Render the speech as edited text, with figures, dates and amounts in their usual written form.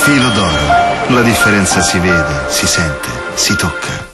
Filo d'oro. La differenza si vede, si sente, si tocca.